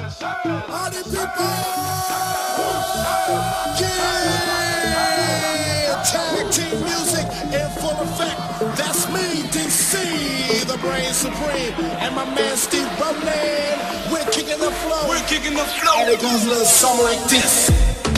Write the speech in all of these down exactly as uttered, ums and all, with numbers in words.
Party people! Yeah! Tag team music in full effect. That's me, D C, the brain supreme, and my man Steve Bumman. We're kicking the flow. We're kicking the flow. And it goes a little something like this.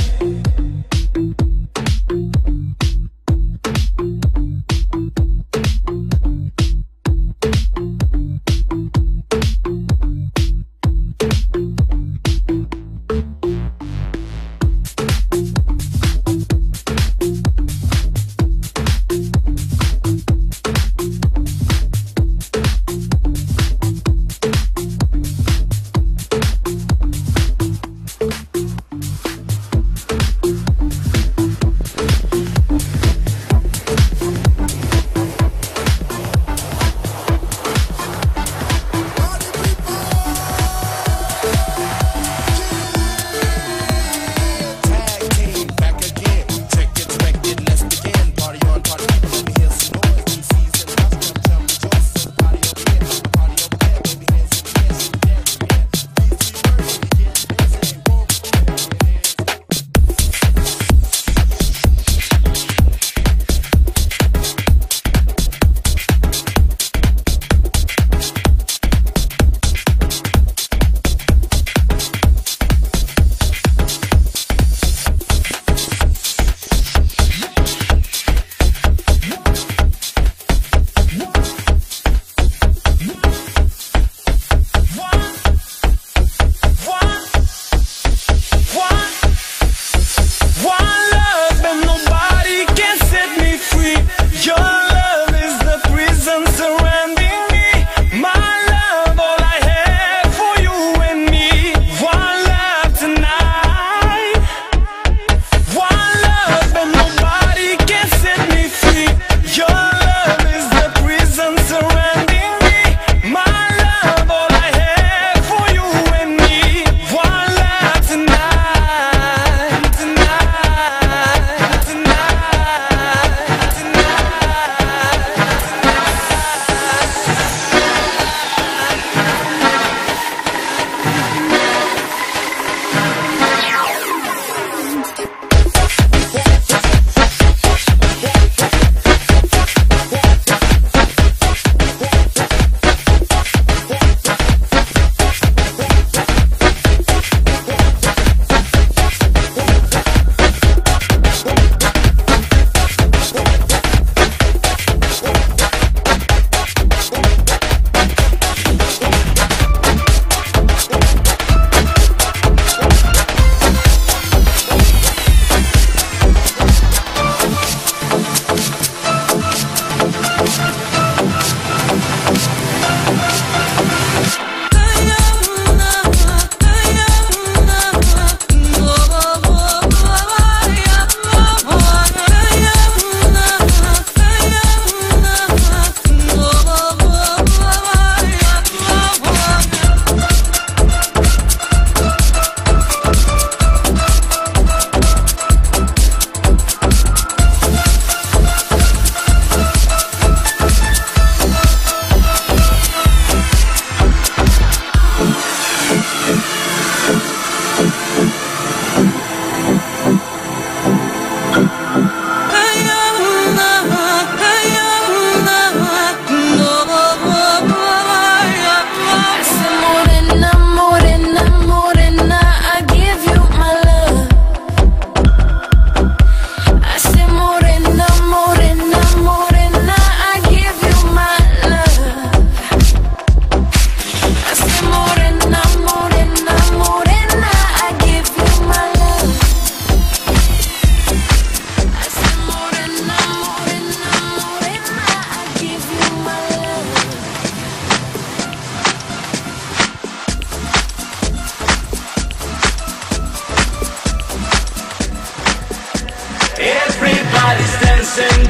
Everybody's dancing.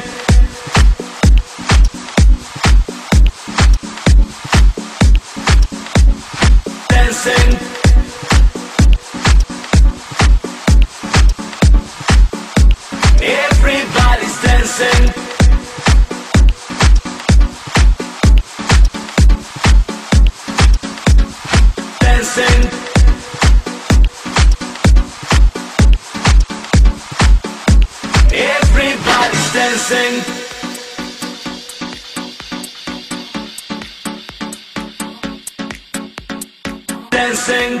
Dancing. Everybody's dancing. Dancing. dancing. Dancing.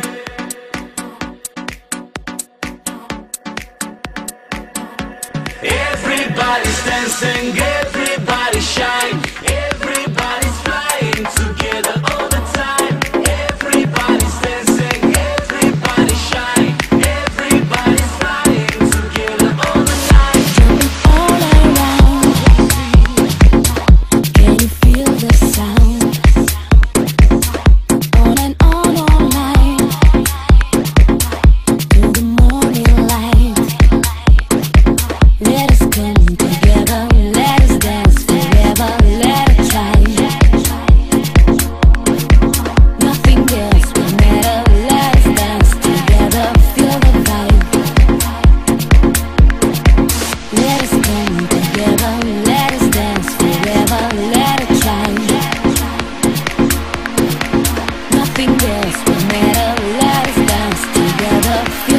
Everybody's dancing, everybody shine, everybody's flying together all the time. Everybody's dancing, everybody shine, everybody's flying together all the night. Jumping all around, can you feel the sound? On and on all night, till the morning light. Let us come together, let us dance forever, let it try. Nothing else will matter, let us dance together, feel the vibe. Let us come together, let us dance forever, let it try. Nothing else will matter, let us dance together, feel